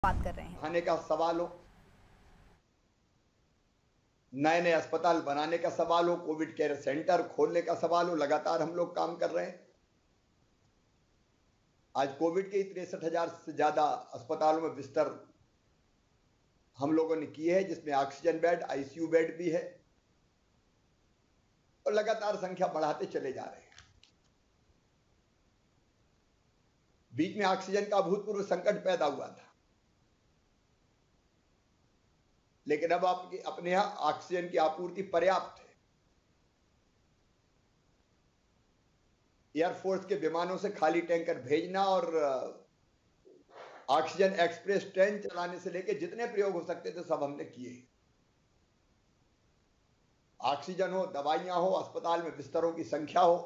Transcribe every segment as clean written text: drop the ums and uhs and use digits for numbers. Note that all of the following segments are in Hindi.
बात कर रहे हैं। खाने का सवाल हो, नए नए अस्पताल बनाने का सवाल हो, कोविड केयर सेंटर खोलने का सवाल हो, लगातार हम लोग काम कर रहे हैं। आज कोविड के 63,000 से ज्यादा अस्पतालों में बिस्तर हम लोगों ने किए हैं, जिसमें ऑक्सीजन बेड, आईसीयू बेड भी है, और लगातार संख्या बढ़ाते चले जा रहे हैं। बीच में ऑक्सीजन का अभूतपूर्व संकट पैदा हुआ था, लेकिन अब आपके अपने यहां ऑक्सीजन की आपूर्ति पर्याप्त है। एयरफोर्स के विमानों से खाली टैंकर भेजना और ऑक्सीजन एक्सप्रेस ट्रेन चलाने से लेकर जितने प्रयोग हो सकते थे सब हमने किए। ऑक्सीजन हो, दवाइयां हो, अस्पताल में बिस्तरों की संख्या हो,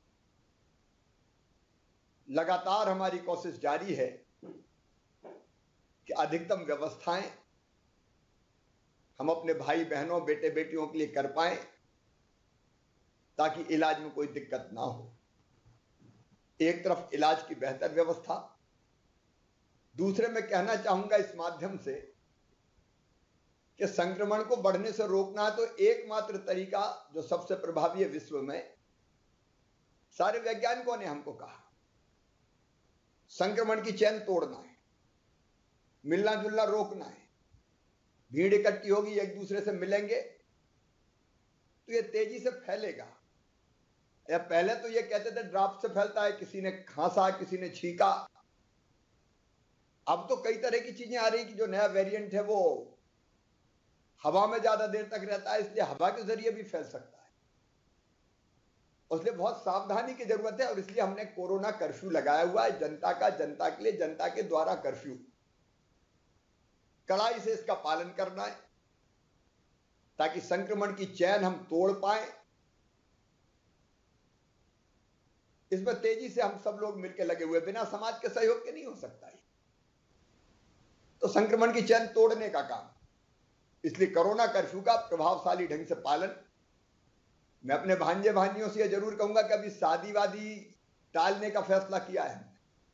लगातार हमारी कोशिश जारी है कि अधिकतम व्यवस्थाएं हम अपने भाई बहनों, बेटे बेटियों के लिए कर पाएं, ताकि इलाज में कोई दिक्कत ना हो। एक तरफ इलाज की बेहतर व्यवस्था, दूसरे में कहना चाहूंगा इस माध्यम से कि संक्रमण को बढ़ने से रोकना है तो एकमात्र तरीका जो सबसे प्रभावी है विश्व में, सारे वैज्ञानिकों ने हमको कहा, संक्रमण की चेन तोड़ना है, मिलना जुलना रोकना है। भीड़ इकट्ठी होगी, एक दूसरे से मिलेंगे तो ये तेजी से फैलेगा। या पहले तो ये कहते थे ड्राफ्ट से फैलता है, किसी ने खांसा, किसी ने छींका। अब तो कई तरह की चीजें आ रही कि जो नया वेरिएंट है वो हवा में ज्यादा देर तक रहता है, इसलिए हवा के जरिए भी फैल सकता है। उसलिए बहुत सावधानी की जरूरत है, और इसलिए हमने कोरोना कर्फ्यू लगाया हुआ है जनता का, जनता के लिए, जनता के द्वारा कर्फ्यू। कड़ाई से इसका पालन करना है ताकि संक्रमण की चैन हम तोड़ पाए। इसमें तेजी से हम सब लोग मिलकर लगे हुए, बिना समाज के सहयोग के नहीं हो सकता है। तो संक्रमण की चैन तोड़ने का काम, इसलिए कोरोना कर्फ्यू का प्रभावशाली ढंग से पालन। मैं अपने भांजे भांजियों से यह जरूर कहूंगा कि अभी शादी वादी टालने का फैसला किया है।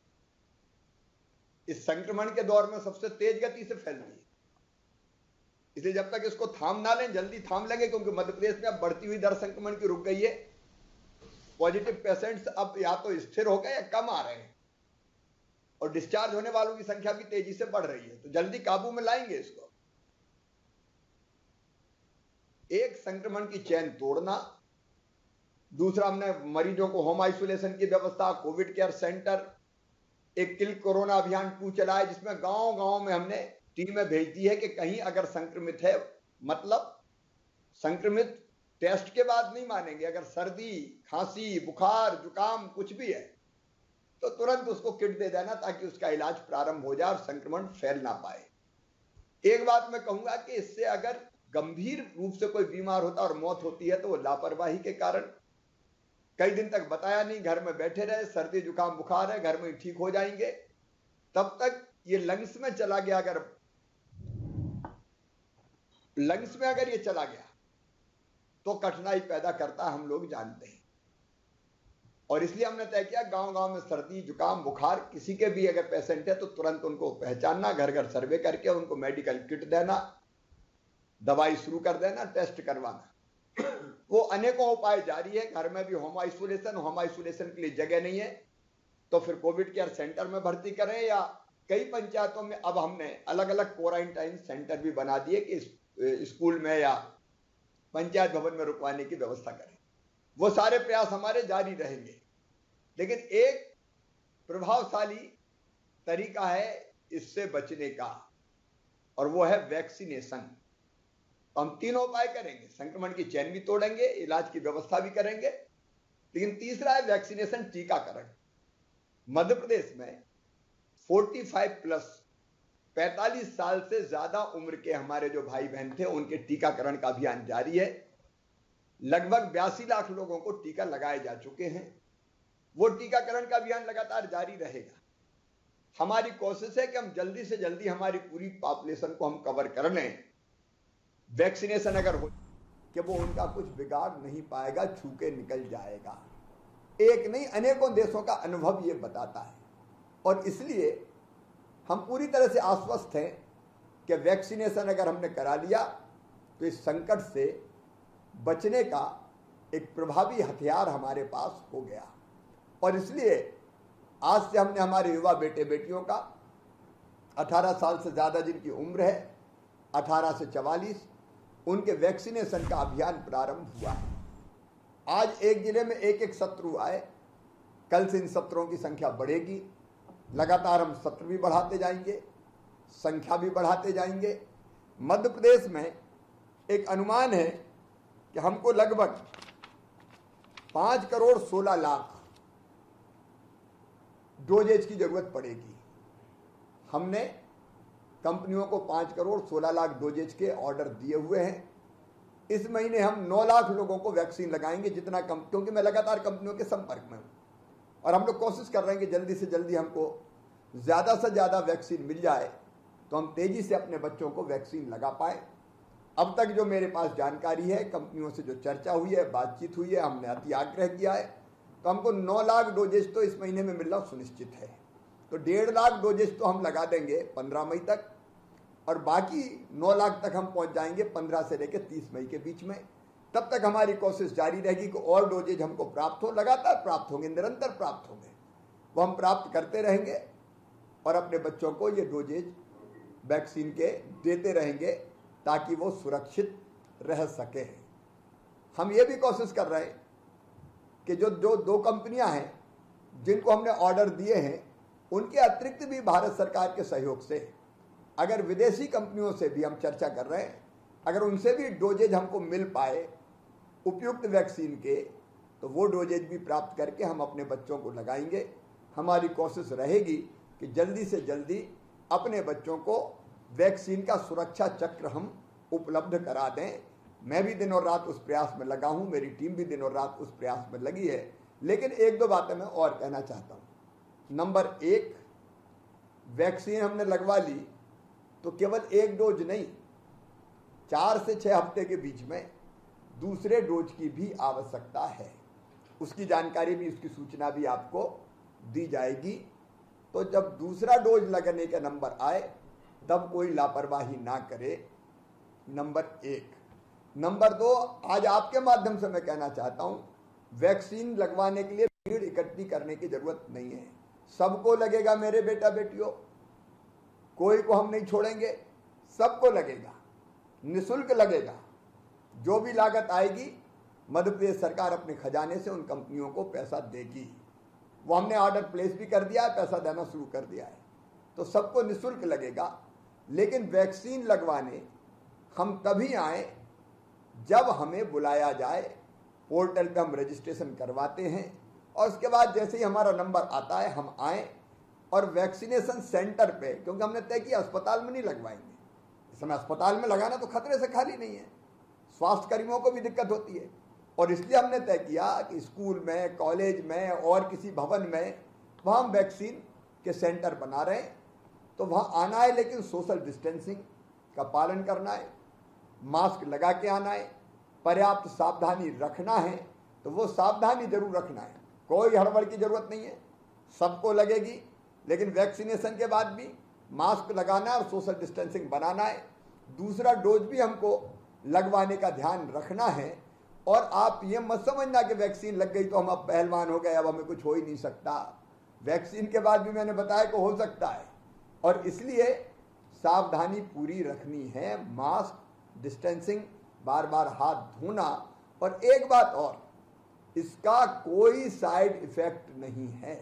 इस संक्रमण के दौर में सबसे तेज गति से फैल रही है, इसलिए जब तक इसको थाम ना लें, जल्दी थाम लेंगे, क्योंकि मध्य प्रदेश में अब बढ़ती हुई दर संक्रमण की रुक गई है। पॉजिटिव पेशेंट्स अब या तो स्थिर हो गए या कम आ रहे हैं, और डिस्चार्ज होने वालों की संख्या भी तेजी से बढ़ रही है। तो जल्दी काबू में लाएंगे इसको। एक, संक्रमण की चैन तोड़ना। दूसरा, हमने मरीजों को होम आइसोलेशन की व्यवस्था, कोविड केयर सेंटर, एक किल कोरोना अभियान 2 चलाया, जिसमें गांव गांव में हमने टीमें भेज दी है कि कहीं अगर संक्रमित है, मतलब संक्रमित टेस्ट के बाद नहीं मानेंगे, अगर सर्दी, खांसी, बुखार, जुकाम कुछ भी है तो तुरंत उसको किट दे देना, ताकि उसका इलाज प्रारंभ हो जाए और संक्रमण फैल ना पाए। एक बात मैं कहूंगा कि इससे अगर गंभीर रूप से कोई बीमार होता और मौत होती है तो वो लापरवाही के कारण कई दिन तक बताया नहीं, घर में बैठे रहे, सर्दी जुकाम बुखार है, घर में ही ठीक हो जाएंगे, तब तक ये लंग्स में चला गया। अगर लंग्स में अगर ये चला गया तो कठिनाई पैदा करता, हम लोग जानते हैं। और इसलिए हमने तय किया, गांव गांव में सर्दी जुकाम बुखार किसी के भी अगर पेशेंट है तो तुरंत उनको पहचानना, घर घर सर्वे करके उनको मेडिकल किट देना, दवाई शुरू कर देना, टेस्ट करवाना। वो अनेकों उपाय जारी है। घर में भी होम आइसोलेशन के लिए जगह नहीं है तो फिर कोविड केयर सेंटर में भर्ती करें, या कई पंचायतों में अब हमने अलग अलग क्वारंटाइन सेंटर भी बना दिए कि स्कूल में या पंचायत भवन में रुकवाने की व्यवस्था करें। वो सारे प्रयास हमारे जारी रहेंगे, लेकिन एक प्रभावशाली तरीका है इससे बचने का, और वो है वैक्सीनेशन। तो हम तीनों उपाय करेंगे, संक्रमण की चैन भी तोड़ेंगे, इलाज की व्यवस्था भी करेंगे, लेकिन तीसरा है वैक्सीनेशन, टीकाकरण। मध्य प्रदेश में 45+ 45 साल से ज्यादा उम्र के हमारे जो भाई बहन थे उनके टीकाकरण का अभियान जारी है। लगभग 82 लाख लोगों को टीका लगाए जा चुके हैं। वो टीकाकरण का अभियान लगातार जारी रहेगा। हमारी कोशिश है कि हम जल्दी से जल्दी हमारी पूरी पॉपुलेशन को हम कवर कर लें। वैक्सीनेशन अगर हो कि वो उनका कुछ बिगाड़ नहीं पाएगा, छू के निकल जाएगा। एक नहीं, अनेकों देशों का अनुभव ये बताता है, और इसलिए हम पूरी तरह से आश्वस्त हैं कि वैक्सीनेशन अगर हमने करा लिया तो इस संकट से बचने का एक प्रभावी हथियार हमारे पास हो गया। और इसलिए आज से हमने हमारे युवा बेटे बेटियों का 18 साल से ज़्यादा जिनकी उम्र है 18 से 44, उनके वैक्सीनेशन का अभियान प्रारंभ हुआ है। आज एक जिले में एक सत्र हुआ है, कल से इन सत्रों की संख्या बढ़ेगी। लगातार हम सत्र भी बढ़ाते जाएंगे, संख्या भी बढ़ाते जाएंगे। मध्य प्रदेश में एक अनुमान है कि हमको लगभग 5 करोड़ 16 लाख डोजेज की जरूरत पड़ेगी। हमने कंपनियों को 5 करोड़ 16 लाख डोजेज के ऑर्डर दिए हुए हैं। इस महीने हम 9 लाख लोगों को वैक्सीन लगाएंगे, जितना कम, क्योंकि मैं लगातार कंपनियों के संपर्क में हूं और हम लोग कोशिश कर रहे हैं कि जल्दी से जल्दी हमको ज़्यादा से ज़्यादा वैक्सीन मिल जाए तो हम तेज़ी से अपने बच्चों को वैक्सीन लगा पाए। अब तक जो मेरे पास जानकारी है, कंपनियों से जो चर्चा हुई है, बातचीत हुई है, हमने अति आग्रह किया है, तो हमको 9 लाख डोजेज तो इस महीने में मिलना सुनिश्चित है। तो 1.5 लाख डोजेज तो हम लगा देंगे 15 मई तक, और बाकी 9 लाख तक हम पहुंच जाएंगे 15 से लेकर 30 मई के बीच में। तब तक हमारी कोशिश जारी रहेगी कि और डोजेज हमको प्राप्त हो, लगातार प्राप्त होंगे, निरंतर प्राप्त होंगे, वो हम प्राप्त करते रहेंगे और अपने बच्चों को ये डोजेज वैक्सीन के देते रहेंगे ताकि वो सुरक्षित रह सके। हम ये भी कोशिश कर रहे हैं कि जो 2 कंपनियां हैं जिनको हमने ऑर्डर दिए हैं, उनके अतिरिक्त भी भारत सरकार के सहयोग से अगर विदेशी कंपनियों से भी हम चर्चा कर रहे हैं, अगर उनसे भी डोजेज हमको मिल पाए उपयुक्त वैक्सीन के, तो वो डोजेज भी प्राप्त करके हम अपने बच्चों को लगाएंगे। हमारी कोशिश रहेगी कि जल्दी से जल्दी अपने बच्चों को वैक्सीन का सुरक्षा चक्र हम उपलब्ध करा दें। मैं भी दिन और रात उस प्रयास में लगा हूं, मेरी टीम भी दिन और रात उस प्रयास में लगी है। लेकिन 1-2 बातें मैं और कहना चाहता हूं। नंबर 1, वैक्सीन हमने लगवा ली तो केवल 1 डोज नहीं, 4 से 6 हफ्ते के बीच में दूसरे डोज की भी आवश्यकता है। उसकी जानकारी भी, उसकी सूचना भी आपको दी जाएगी। तो जब दूसरा डोज लगने का नंबर आए तब कोई लापरवाही ना करे, नंबर 1। नंबर 2, आज आपके माध्यम से मैं कहना चाहता हूं, वैक्सीन लगवाने के लिए भीड़ इकट्ठी करने की जरूरत नहीं है। सबको लगेगा मेरे बेटा बेटियों, कोई को हम नहीं छोड़ेंगे, सबको लगेगा, निःशुल्क लगेगा। जो भी लागत आएगी मध्य प्रदेश सरकार अपने खजाने से उन कंपनियों को पैसा देगी। वो हमने ऑर्डर प्लेस भी कर दिया है, पैसा देना शुरू कर दिया है, तो सबको निःशुल्क लगेगा। लेकिन वैक्सीन लगवाने हम तभी आए जब हमें बुलाया जाए। पोर्टल पे हम रजिस्ट्रेशन करवाते हैं और उसके बाद जैसे ही हमारा नंबर आता है हम आए और वैक्सीनेशन सेंटर पे, क्योंकि हमने तय किया अस्पताल में नहीं लगवाएंगे। इस समय अस्पताल में लगाना तो खतरे से खाली नहीं है, स्वास्थ्य कर्मियों को भी दिक्कत होती है, और इसलिए हमने तय किया कि स्कूल में, कॉलेज में और किसी भवन में वहाँ हम वैक्सीन के सेंटर बना रहे हैं। तो वहाँ आना है, लेकिन सोशल डिस्टेंसिंग का पालन करना है, मास्क लगा के आना है, पर्याप्त सावधानी रखना है, तो वो सावधानी जरूर रखना है। कोई हड़बड़ की जरूरत नहीं है, सबको लगेगी, लेकिन वैक्सीनेशन के बाद भी मास्क लगाना और सोशल डिस्टेंसिंग बनाना है। दूसरा डोज भी हमको लगवाने का ध्यान रखना है। और आप ये मत समझना कि वैक्सीन लग गई तो हम अब पहलवान हो गए, अब हमें कुछ हो ही नहीं सकता। वैक्सीन के बाद भी मैंने बताया कि हो सकता है, और इसलिए सावधानी पूरी रखनी है, मास्क, डिस्टेंसिंग, बार बार हाथ धोना। और एक बात और, इसका कोई साइड इफेक्ट नहीं है।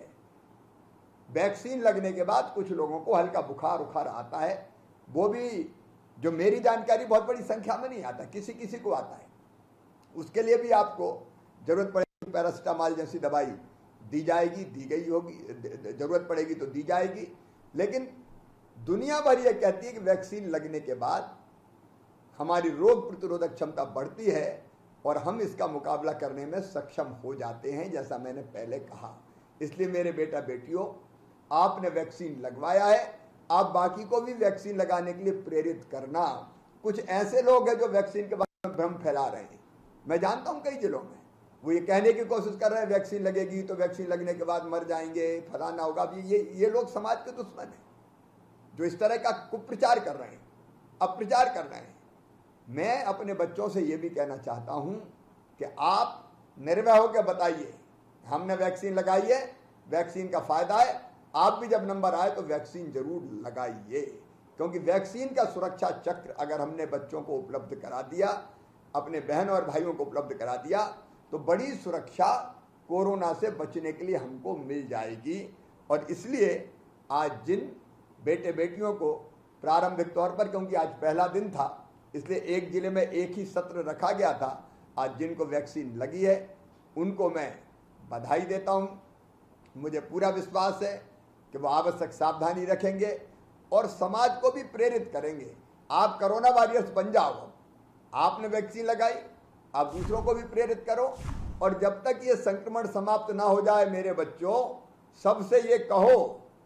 वैक्सीन लगने के बाद कुछ लोगों को हल्का बुखार उखार आता है, वो भी जो मेरी जानकारी बहुत बड़ी संख्या में नहीं आता, किसी किसी को आता है। उसके लिए भी आपको जरूरत पड़ेगी पैरासिटामॉल जैसी दवाई दी जाएगी, दी गई होगी, जरूरत पड़ेगी तो दी जाएगी। लेकिन दुनिया भर ये कहती है कि वैक्सीन लगने के बाद हमारी रोग प्रतिरोधक क्षमता बढ़ती है और हम इसका मुकाबला करने में सक्षम हो जाते हैं, जैसा मैंने पहले कहा। इसलिए मेरे बेटा बेटियों, आपने वैक्सीन लगवाया है, आप बाकी को भी वैक्सीन लगाने के लिए प्रेरित करना। कुछ ऐसे लोग हैं जो वैक्सीन के बारे में भ्रम फैला रहे हैं, मैं जानता हूं कई जिलों में, वो ये कहने की कोशिश कर रहे हैं वैक्सीन लगेगी तो वैक्सीन लगने के बाद मर जाएंगे, फलाना होगा। ये लोग समाज के दुश्मन हैं। जो इस तरह का कुप्रचार कर रहे हैं, अप्रचार कर रहे हैं। मैं अपने बच्चों से यह भी कहना चाहता हूं कि आप निर्भय होकर बताइए, हमने वैक्सीन लगाई है, वैक्सीन का फायदा है, आप भी जब नंबर आए तो वैक्सीन जरूर लगाइए, क्योंकि वैक्सीन का सुरक्षा चक्र अगर हमने बच्चों को उपलब्ध करा दिया, अपने बहन और भाइयों को उपलब्ध करा दिया, तो बड़ी सुरक्षा कोरोना से बचने के लिए हमको मिल जाएगी। और इसलिए आज जिन बेटे बेटियों को प्रारंभिक तौर पर, क्योंकि आज पहला दिन था इसलिए एक जिले में एक ही सत्र रखा गया था, आज जिनको वैक्सीन लगी है उनको मैं बधाई देता हूं। मुझे पूरा विश्वास है कि वो आवश्यक सावधानी रखेंगे और समाज को भी प्रेरित करेंगे। आप कोरोना वॉरियर्स बन जाओ, आपने वैक्सीन लगाई, आप दूसरों को भी प्रेरित करो। और जब तक ये संक्रमण समाप्त ना हो जाए मेरे बच्चों, सबसे ये कहो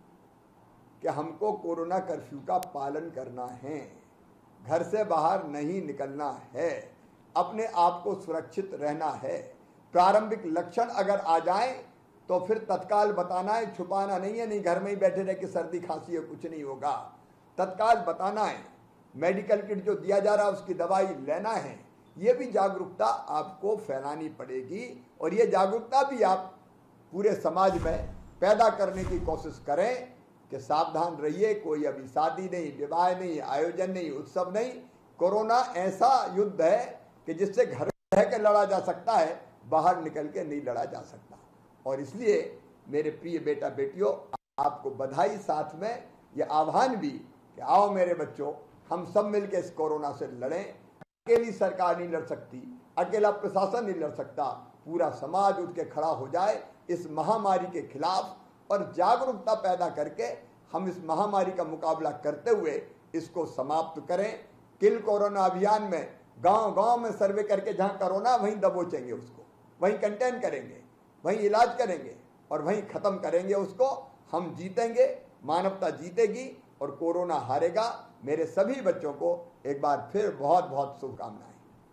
कि हमको कोरोना कर्फ्यू का पालन करना है, घर से बाहर नहीं निकलना है, अपने आप को सुरक्षित रहना है। प्रारंभिक लक्षण अगर आ जाए तो फिर तत्काल बताना है, छुपाना नहीं है। नहीं घर में ही बैठे रह के सर्दी खांसी है, कुछ नहीं होगा, तत्काल बताना है। मेडिकल किट जो दिया जा रहा है उसकी दवाई लेना है। ये भी जागरूकता आपको फैलानी पड़ेगी और ये जागरूकता भी आप पूरे समाज में पैदा करने की कोशिश करें कि सावधान रहिए, कोई अभी शादी नहीं, विवाह नहीं, आयोजन नहीं, उत्सव नहीं। कोरोना ऐसा युद्ध है कि जिससे घर में रह के लड़ा जा सकता है, बाहर निकल के नहीं लड़ा जा सकता। और इसलिए मेरे प्रिय बेटा बेटियों, आपको बधाई, साथ में यह आह्वान भी कि आओ मेरे बच्चों, हम सब मिलकर इस कोरोना से लड़ें। अकेली सरकार नहीं लड़ सकती, अकेला प्रशासन नहीं लड़ सकता, पूरा समाज उठ के खड़ा हो जाए इस महामारी के खिलाफ और जागरूकता पैदा करके हम इस महामारी का मुकाबला करते हुए इसको समाप्त करें। किल कोरोना अभियान में गांव-गांव में सर्वे करके जहां कोरोना वहीं दबोचेंगे उसको, वहीं कंटेन करेंगे, वहीं इलाज करेंगे और वहीं खत्म करेंगे उसको। हम जीतेंगे, मानवता जीतेगी और कोरोना हारेगा। मेरे सभी बच्चों को एक बार फिर बहुत बहुत शुभकामनाएं।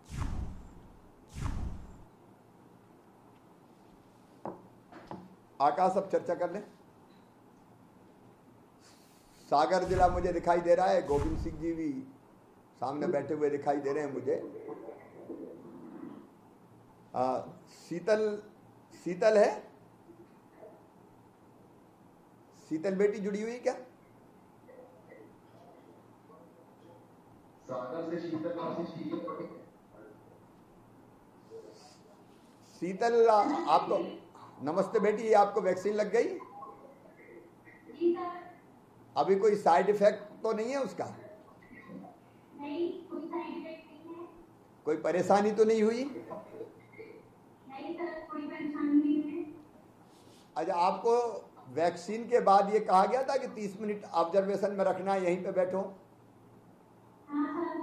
आकाश, अब चर्चा कर लें। सागर जिला मुझे दिखाई दे रहा है, गोविंद सिंह जी भी सामने बैठे हुए दिखाई दे रहे हैं मुझे। शीतल है, शीतल बेटी जुड़ी हुई क्या? सागर से शीतल, आपको नमस्ते बेटी, आपको वैक्सीन लग गई? अभी कोई साइड इफेक्ट तो नहीं है उसका? नहीं, कोई साइड इफेक्ट नहीं है। कोई परेशानी तो नहीं हुई? नहीं सर, कोई परेशानी नहीं है। अच्छा, आपको वैक्सीन के बाद ये कहा गया था कि 30 मिनट ऑब्जर्वेशन में रखना है, यहीं पे बैठो? हाँ सर,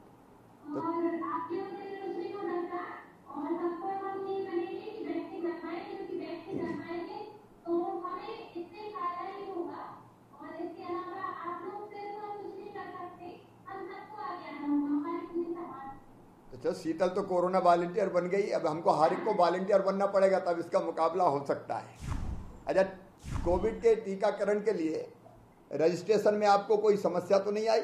और आपके दूसरे को लगता और सबको हम ये कहेंगे कि वैक्सीन लगवाएं, क्योंकि वैक्सीन लगवाएंगे तो हमें इससे फायदा ही होगा। और इसके अलावा आप लोग सिर्फ कुछ नहीं कर सकते, हम सबको आगे आना होगा, हमारे पूरे समाज। अच्छा, शीतल तो कोरोना वॉलंटियर बन गई, अब हमको हर एक को वॉलंटियर बनना पड़ेगा, तब इसका मुकाबला हो सकता है। अच्छा, कोविड के टीकाकरण के लिए रजिस्ट्रेशन में आपको कोई समस्या तो नहीं आई?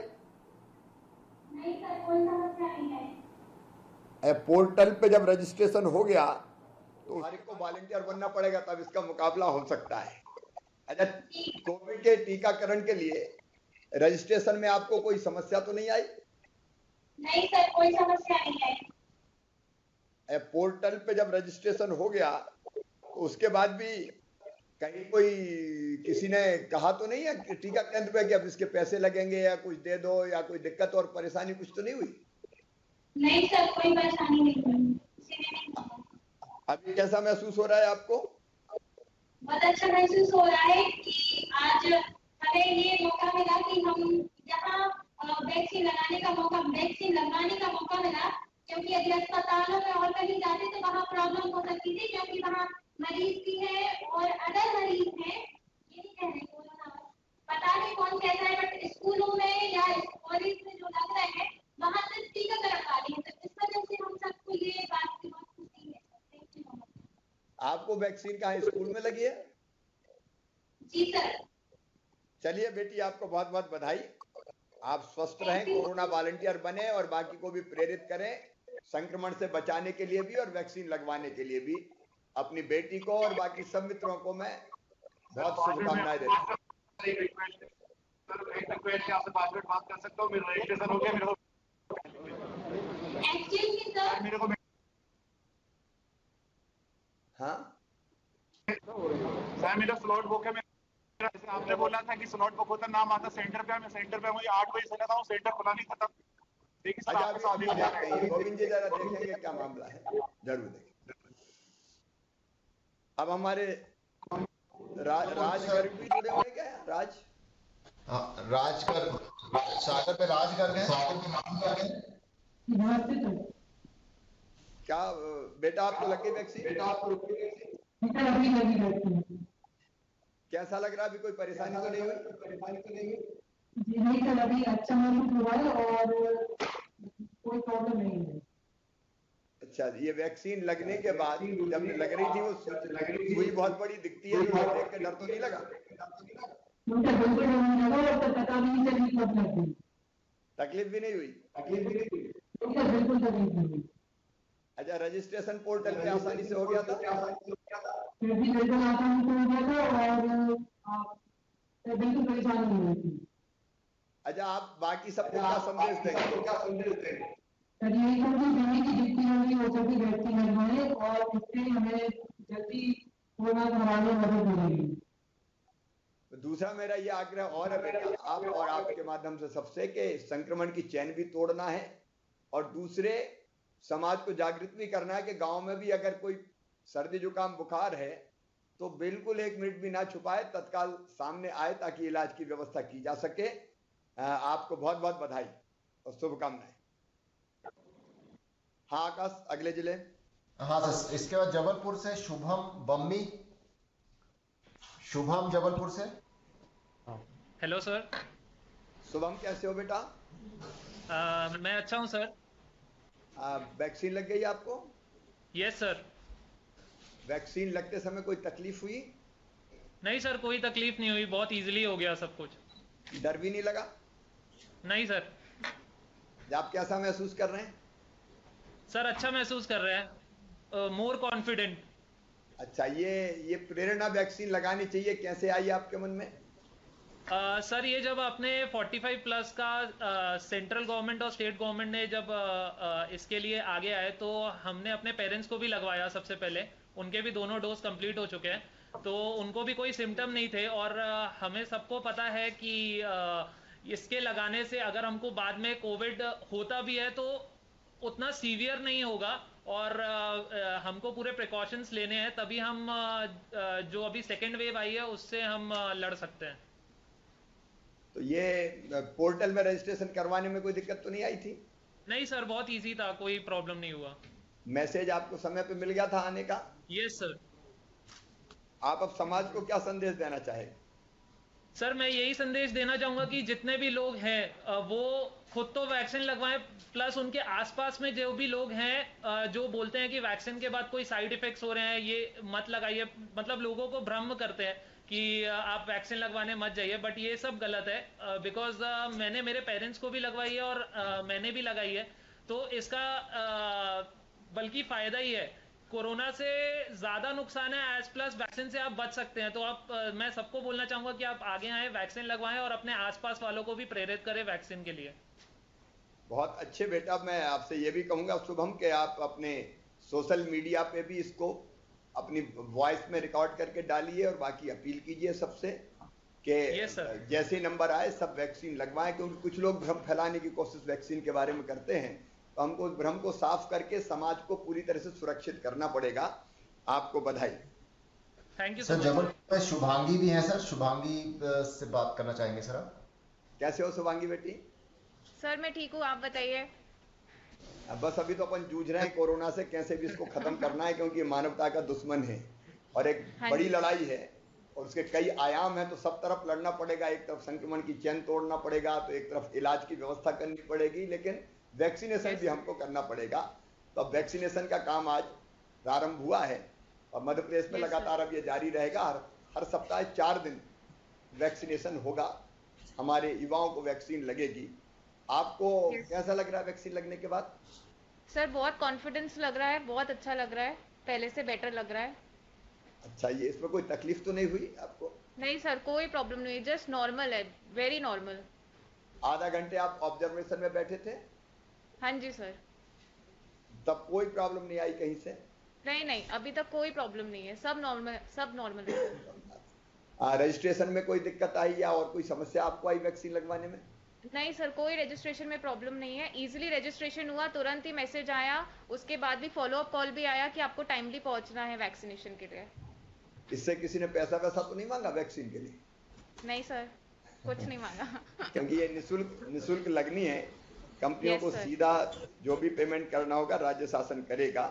नहीं सर, कोई समस्या नहीं है। पोर्टल पे जब रजिस्ट्रेशन हो गया तो हर एक को वॉलंटियर बनना पड़ेगा, तब इसका मुकाबला हो सकता है। अच्छा, कोविड के टीकाकरण के लिए रजिस्ट्रेशन में आपको कोई समस्या तो नहीं आई? नहीं सर, कोई समस्या नहीं आई। पोर्टल पे जब रजिस्ट्रेशन हो गया तो उसके बाद भी कहीं कोई किसी ने कहा तो नहीं है कि टीका केंद्र पे कि अब इसके पैसे लगेंगे या कुछ दे दो, या कोई दिक्कत और परेशानी कुछ तो नहीं हुई? नहीं सर, कोई परेशानी नहीं हुई, किसी ने नहीं कहा। अभी कैसा महसूस हो रहा है आपको? बहुत अच्छा महसूस हो रहा है कि आज हमें ये मौका मिला कि हम यहाँ वैक्सीन लगाने का मौका मिला, क्योंकि यदि अस्पतालों में और कहीं जाते तो वहाँ प्रॉब्लम हो सकती थी, क्योंकि वहाँ मरीज भी है और अदर मरीज है। ये नहीं कह रहे कोरोना पता नहीं कौन कैसा है, बट स्कूलों में या कॉलेज में जो लग रहे हैं वहाँ से टीकाकरण वाले हैं, तो इस वजह से हम सबको ये बात की बहुत खुशी है। आपको वैक्सीन कहाँ स्कूल में लगी है? जी सर। चलिए बेटी, आपको बहुत बहुत बधाई। आप स्वस्थ रहें, कोरोना वॉलंटियर बने और बाकी को भी प्रेरित करें संक्रमण से बचाने के लिए भी और वैक्सीन लगवाने के लिए भी। अपनी बेटी को और बाकी सब मित्रों को मैं बहुत शुभकामनाएं देता हूं। एक रिक्वेस्ट है, आपसे 5 मिनट बात कर सकता हूँ? मेरा रजिस्ट्रेशन हो गया, मेरे को हाँ सर, मेरा स्लॉट बुक है। आपने बोला था कि स्लॉट बुक होता, नाम आता सेंटर पे। मैं सेंटर पे, मुझे 8 बजे से लगा हूँ, सेंटर खुला नहीं था तब। देखिए सर, आपके साथ अभी देखते हैं, गोविंद जी जरा देखेंगे क्या मामला है, जरूर देखेंगे। अब हमारे राज गर्ग भी जुड़े हुए क्या? राज, हाँ, राज गर्ग, सागर पे राज गर्ग है। क्या बेटा आपको लग गई वैक्सीन? कैसा लग रहा है? अभी कोई परेशानी तो नहीं हुई? जी नहीं सर, अभी अच्छा महसूस हुआ है और कोई प्रॉब्लम नहीं है। अच्छा, ये वैक्सीन लगने के बाद जब लग रही थी वो सुई बहुत बड़ी दिखती है, तो देख के डर तो नहीं लगा? मुझे बिल्कुल नहीं लगा और पता भी नहीं चली कब लगी। तकलीफ भी नहीं हुई? बिल्कुल तकलीफ नहीं हुई। अच्छा, रजिस्ट्रेशन पोर्टल पे आसानी से हो गया था? बिल्कुल आसानी से हो गया था और बिल्कुल परेशानी नहीं हुई थी। अच्छा, आप बाकी सबको क्या संदेश देंगे? यही संदेश देने की जितनी जल्दी हो सके वैक्सीन लगवाएं और इससे हमें जल्दी कोरोना को हराने में मदद मिलेगी। दूसरा मेरा ये आग्रह और है बेटा, आप और आपके माध्यम से सबसे, कि संक्रमण की चैन भी तोड़ना है और दूसरे समाज को जागृत भी करना है कि गांव में भी अगर कोई सर्दी जुकाम बुखार है तो बिल्कुल 1 मिनट भी ना छुपाए, तत्काल सामने आए ताकि इलाज की व्यवस्था की जा सके। आपको बहुत बहुत बधाई और शुभकामनाएं। हाँ आकाश, अगले जिले। हाँ सर, इसके बाद जबलपुर से शुभम बम्मी। शुभम जबलपुर से। Hello sir. शुभम, कैसे हो बेटा? मैं अच्छा हूं सर। वैक्सीन लग गई आपको? Yes sir. वैक्सीन लगते समय कोई तकलीफ हुई? नहीं सर, कोई तकलीफ नहीं हुई, बहुत इजीली हो गया सब कुछ। डर भी नहीं लगा? नहीं सर। आप कैसा महसूस कर रहे हैं? सर अच्छा महसूस कर रहे हैं, मोर कॉन्फिडेंट। अच्छा, ये प्रेरणा वैक्सीन लगानी चाहिए कैसे आई आपके मन में? सर ये जब आपने 45 प्लस का सेंट्रल गवर्नमेंट और स्टेट गवर्नमेंट ने जब इसके लिए आगे आए तो हमने अपने पेरेंट्स को भी लगवाया सबसे पहले। उनके भी दोनों डोज कंप्लीट हो चुके हैं, तो उनको भी कोई सिम्टम नहीं थे। और हमें सबको पता है कि इसके लगाने से अगर हमको बाद में कोविड होता भी है तो उतना सीवियर नहीं होगा और हमको पूरे प्रिकॉशंस लेने हैं, तभी हम जो अभी सेकेंड वेव आई है उससे हम लड़ सकते हैं। तो ये पोर्टल में रजिस्ट्रेशन करवाने में कोई दिक्कत तो नहीं आई थी? नहीं सर, बहुत इजी था, कोई प्रॉब्लम नहीं हुआ। मैसेज आपको समय पे मिल गया था आने का? Yes sir. आप अब समाज को क्या संदेश देना चाहेंगे? सर मैं यही संदेश देना चाहूंगा कि जितने भी लोग हैं वो खुद तो वैक्सीन लगवाएं, प्लस उनके आसपास में जो भी लोग हैं जो बोलते हैं कि वैक्सीन के बाद कोई साइड इफेक्ट्स हो रहे हैं ये मत लगाइए, मतलब लोगों को भ्रम करते हैं कि आप वैक्सीन लगवाने मत जाइए, बट ये सब गलत है। बिकॉज मैंने मेरे पेरेंट्स को भी लगवाई है और मैंने भी लगाई है, तो इसका बल्कि फायदा ही है। कोरोना से ज्यादा नुकसान है एज प्लस वैक्सीन से आप बच सकते हैं। तो आप मैं सबको बोलना चाहूंगा कि आप आगे आए, वैक्सीन लगवाएं और अपने आसपास वालों को भी प्रेरित करें वैक्सीन के लिए। बहुत अच्छे बेटा, मैं आपसे ये भी कहूंगा शुभम कि आप अपने सोशल मीडिया पे भी इसको अपनी वॉइस में रिकॉर्ड करके डालिए और बाकी अपील कीजिए सबसे कि जैसे नंबर आए सब वैक्सीन लगवाएं, क्योंकि कुछ लोग भ्रम फैलाने की कोशिश वैक्सीन के बारे में करते हैं। तो हमको उस भ्रम को साफ करके समाज को पूरी तरह से सुरक्षित करना पड़ेगा। आपको बधाई। Thank you sir. जबलपुर में शुभांगी भी हैं सर, शुभांगी से बात करना चाहेंगे सर आप। कैसे हो शुभांगी बेटी? सर मैं ठीक हूँ, आप बताइए। बस अभी तो अपन जूझ रहे हैं कोरोना से, कैसे भी इसको खत्म करना है, क्योंकि मानवता का दुश्मन है और एक बड़ी लड़ाई है और उसके कई आयाम हैं। तो सब तरफ लड़ना पड़ेगा, एक तरफ संक्रमण की चैन तोड़ना पड़ेगा, तो एक तरफ इलाज की व्यवस्था करनी पड़ेगी, लेकिन वैक्सीनेशन भी हमको करना पड़ेगा। तो अब वैक्सीनेशन का काम आज प्रारंभ हुआ है और मध्य प्रदेश में लगातार अब ये जारी रहेगा। हर सप्ताह 4 दिन वैक्सीनेशन होगा, हमारे युवाओं को वैक्सीन लगेगी। आपको कैसा लग रहा है वैक्सीन लगने के बाद? सर बहुत कॉन्फिडेंस लग रहा है, बहुत अच्छा लग रहा है, पहले से बेटर लग रहा है। अच्छा, ये इसमें कोई तकलीफ तो नहीं हुई आपको? नहीं सर, कोई प्रॉब्लम नहीं है, जस्ट नॉर्मल है, वेरी नॉर्मल। आधा घंटे आप ऑब्जर्वेशन में बैठे थे? हाँ जी सर। तब कोई प्रॉब्लम नहीं आई कहीं से? नहीं नहीं, अभी तक कोई प्रॉब्लम नहीं है, सब नॉर्मल है। रजिस्ट्रेशन में कोई दिक्कत आई या और कोई समस्या आपको आई वैक्सीन लगवाने में? नहीं सर, कोई रजिस्ट्रेशन में प्रॉब्लम नहीं है, इजीली रजिस्ट्रेशन हुआ, तुरंत ही मैसेज आया, उसके बाद भी फॉलो अप कॉल भी आया कि आपको टाइमली पहुंचना है वैक्सीनेशन के लिए। इससे किसी ने पैसा वैसा तो नहीं मांगा वैक्सीन के लिए? नहीं सर, कुछ नहीं मांगा। क्योंकि ये निःशुल्क लगनी है, कंपनियों Yes, को sir. सीधा जो भी पेमेंट करना होगा राज्य शासन करेगा।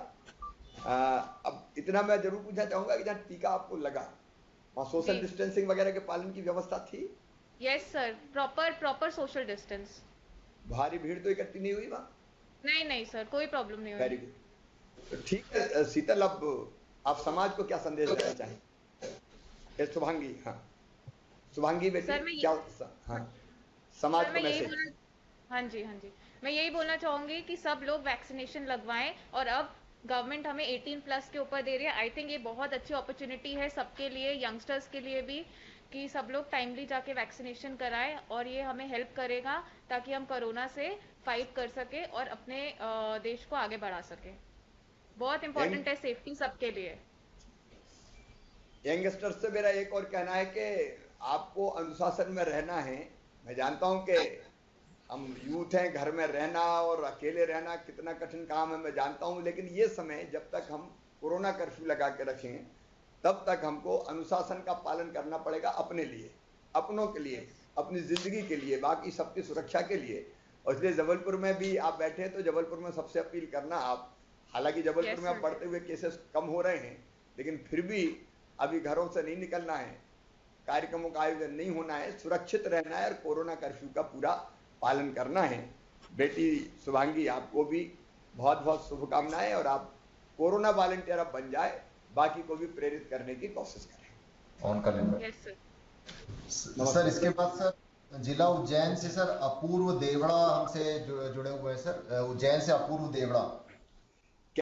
अब इतना मैं जरूर पूछना चाहूंगा कि जहाँ टीका आपको लगा वहाँ सोशल जी। डिस्टेंसिंग वगैरह के पालन की व्यवस्था थी? Yes sir, proper social distance. भारी भीड़ तो इकट्ठी नहीं हुई वहाँ? नहीं नहीं सर, कोई प्रॉब्लम नहीं वेरी हुई। गुड। तो ठीक है शीतल, अब आप समाज को क्या संदेश देना चाहेंगे? शुभांगी, हाँ शुभांगी बेटी, सर, मैं क्या हाँ समाज सर को मैं यही मैसेज? बोलना, हाँ जी मैं यही बोलना चाहूंगी कि सब लोग वैक्सीनेशन लगवाएं, और अब गवर्नमेंट हमें 18+ के ऊपर दे रही है। आई थिंक ये बहुत अच्छी अपॉर्चुनिटी है सबके लिए, यंगस्टर्स के लिए भी, कि सब लोग टाइमली जाके वैक्सीनेशन कराएं, और ये हमें हेल्प करेगा ताकि हम कोरोना से फाइट कर सके और अपने देश को आगे बढ़ा सके। बहुत इंपॉर्टेंट है सेफ्टी सबके लिए। यंगस्टर्स से मेरा एक और कहना है कि आपको अनुशासन में रहना है। मैं जानता हूं कि हम यूथ हैं, घर में रहना और अकेले रहना कितना कठिन काम है मैं जानता हूं, लेकिन ये समय जब तक हम कोरोना कर्फ्यू लगा के रखें तब तक हमको अनुशासन का पालन करना पड़ेगा, अपने लिए, अपनों के लिए, अपनी जिंदगी के लिए, बाकी सबकी सुरक्षा के लिए। और इसलिए जबलपुर में भी आप बैठे हैं तो जबलपुर में सबसे अपील करना आप, हालांकि जबलपुर में अब बढ़ते हुए केसेस कम हो रहे हैं, लेकिन फिर भी अभी घरों से नहीं निकलना है, कार्यक्रमों का आयोजन नहीं होना है, सुरक्षित रहना है और कोरोना कर्फ्यू का पूरा पालन करना है। बेटी शुभांगी, आपको भी बहुत बहुत शुभकामनाएं, और आप कोरोना वॉलंटियर अब बन जाए, बाकी को भी प्रेरित करने की कोशिश करें। ऑन कर लेंगे। Yes sir. सर इसके बाद सर जिला उज्जैन से सर अपूर्व देवड़ा हमसे जुड़े हुए हैं। सर उज्जैन से अपूर्व देवड़ा।